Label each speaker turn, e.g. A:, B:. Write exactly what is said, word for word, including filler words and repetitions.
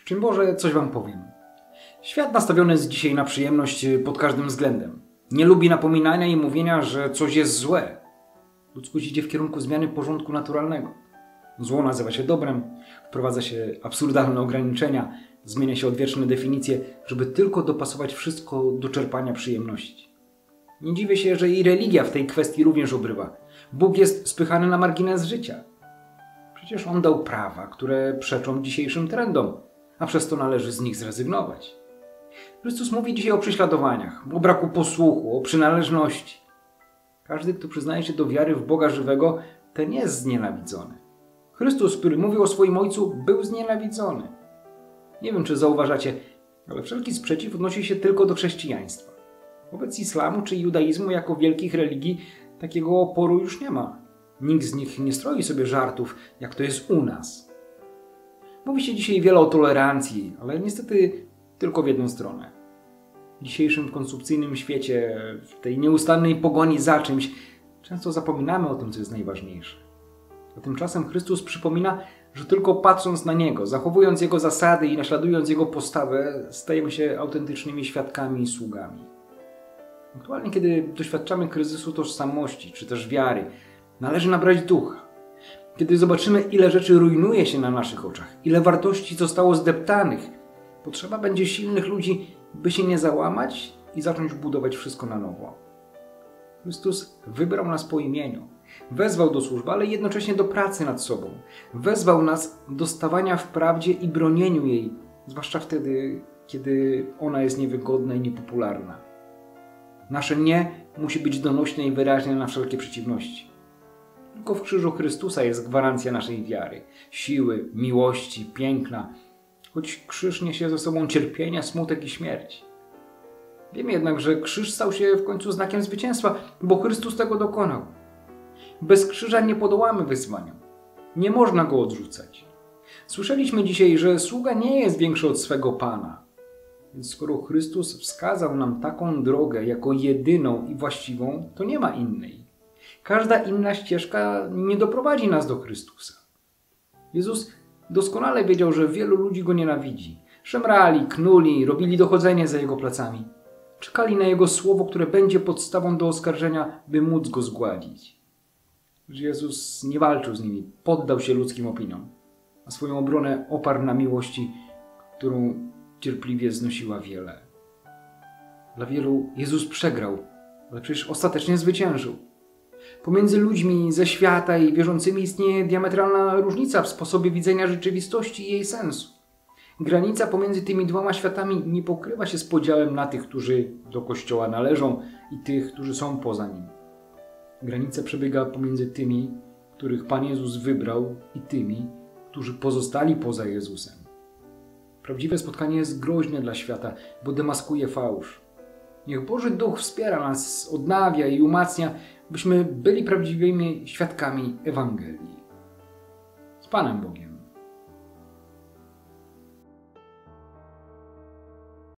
A: Szczęść Boże, coś wam powiem. Świat nastawiony jest dzisiaj na przyjemność pod każdym względem. Nie lubi napominania i mówienia, że coś jest złe. Ludzkość idzie w kierunku zmiany porządku naturalnego. Zło nazywa się dobrem, wprowadza się absurdalne ograniczenia, zmienia się odwieczne definicje, żeby tylko dopasować wszystko do czerpania przyjemności. Nie dziwię się, że i religia w tej kwestii również obrywa. Bóg jest spychany na margines życia. Przecież On dał prawa, które przeczą dzisiejszym trendom, a przez to należy z nich zrezygnować. Chrystus mówi dzisiaj o prześladowaniach, o braku posłuchu, o przynależności. Każdy, kto przyznaje się do wiary w Boga żywego, ten jest znienawidzony. Chrystus, który mówił o swoim Ojcu, był znienawidzony. Nie wiem, czy zauważacie, ale wszelki sprzeciw odnosi się tylko do chrześcijaństwa. Wobec islamu czy judaizmu jako wielkich religii takiego oporu już nie ma. Nikt z nich nie stroi sobie żartów, jak to jest u nas. Mówi się dzisiaj wiele o tolerancji, ale niestety tylko w jedną stronę. W dzisiejszym konsumpcyjnym świecie, w tej nieustannej pogoni za czymś, często zapominamy o tym, co jest najważniejsze. A tymczasem Chrystus przypomina, że tylko patrząc na Niego, zachowując Jego zasady i naśladując Jego postawę, stajemy się autentycznymi świadkami i sługami. Aktualnie, kiedy doświadczamy kryzysu tożsamości, czy też wiary, należy nabrać ducha. Kiedy zobaczymy, ile rzeczy rujnuje się na naszych oczach, ile wartości zostało zdeptanych, potrzeba będzie silnych ludzi, by się nie załamać i zacząć budować wszystko na nowo. Chrystus wybrał nas po imieniu. Wezwał do służby, ale jednocześnie do pracy nad sobą. Wezwał nas do stawania w prawdzie i bronieniu jej, zwłaszcza wtedy, kiedy ona jest niewygodna i niepopularna. Nasze nie musi być donośne i wyraźne na wszelkie przeciwności. Tylko w krzyżu Chrystusa jest gwarancja naszej wiary, siły, miłości, piękna, choć krzyż niesie ze sobą cierpienia, smutek i śmierć. Wiemy jednak, że krzyż stał się w końcu znakiem zwycięstwa, bo Chrystus tego dokonał. Bez krzyża nie podołamy wyzwaniom. Nie można go odrzucać. Słyszeliśmy dzisiaj, że sługa nie jest większy od swego Pana. Więc skoro Chrystus wskazał nam taką drogę jako jedyną i właściwą, to nie ma innej. Każda inna ścieżka nie doprowadzi nas do Chrystusa. Jezus doskonale wiedział, że wielu ludzi Go nienawidzi. Szemrali, knuli, robili dochodzenie za Jego plecami. Czekali na Jego słowo, które będzie podstawą do oskarżenia, by móc Go zgładzić. Jezus nie walczył z nimi, poddał się ludzkim opiniom, a swoją obronę oparł na miłości, którą cierpliwie znosiła wiele. Dla wielu Jezus przegrał, ale przecież ostatecznie zwyciężył. Pomiędzy ludźmi ze świata i wierzącymi istnieje diametralna różnica w sposobie widzenia rzeczywistości i jej sensu. Granica pomiędzy tymi dwoma światami nie pokrywa się z podziałem na tych, którzy do Kościoła należą i tych, którzy są poza nim. Granica przebiega pomiędzy tymi, których Pan Jezus wybrał, i tymi, którzy pozostali poza Jezusem. Prawdziwe spotkanie jest groźne dla świata, bo demaskuje fałsz. Niech Boży Duch wspiera nas, odnawia i umacnia, byśmy byli prawdziwymi świadkami Ewangelii. Z Panem Bogiem.